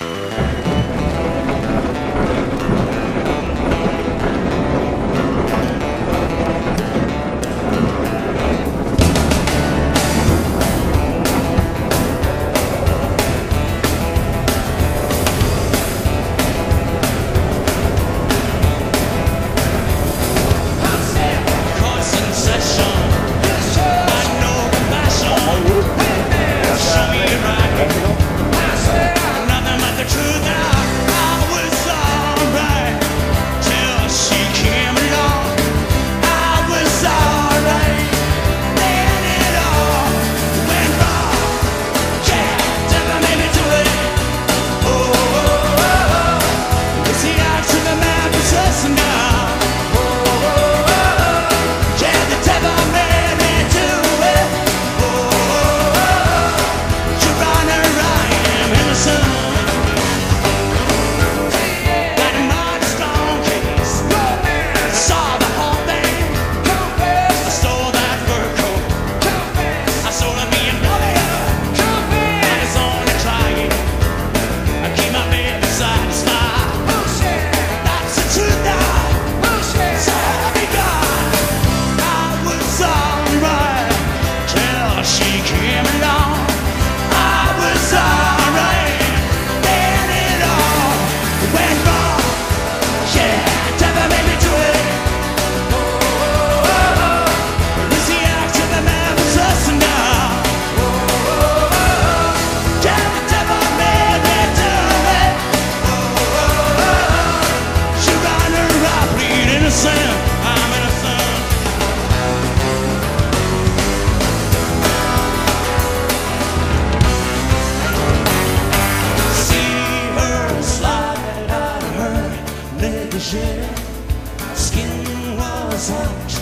Skin was hot,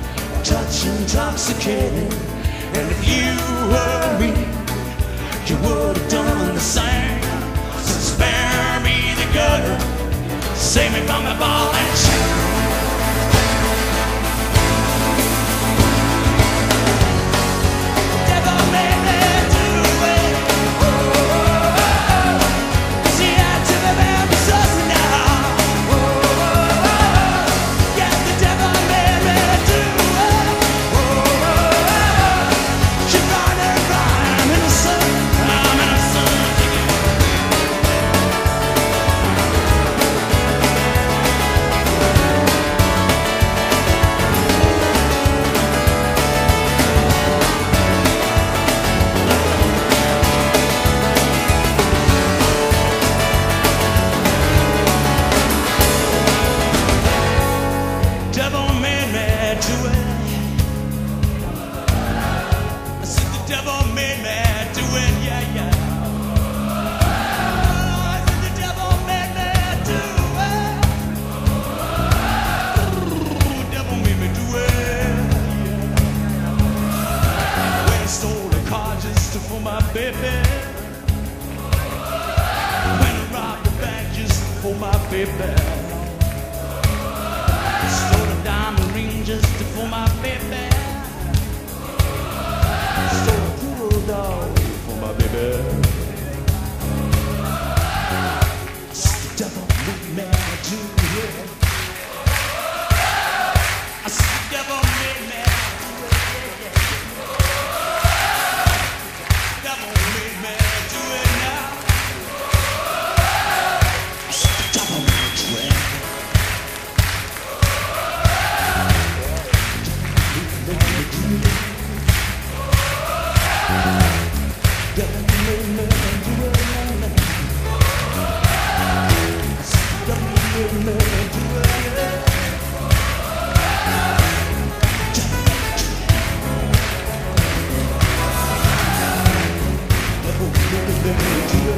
touch intoxicating. And if you were me, you would have done the same. So spare me the gutter, save me from the ball and chain. Devil made me do it. I said the devil made me do it, yeah, yeah. I said the devil made me do it. The devil made me do it, yeah. When I stole the car just for my baby. When I robbed the bank just for my baby. Diamond ring just for my baby. Stole a poodle dog for my baby. The devil made me do it. I said the devil made me do it. The devil made me do it now. I said the devil made me do it. Let me do it.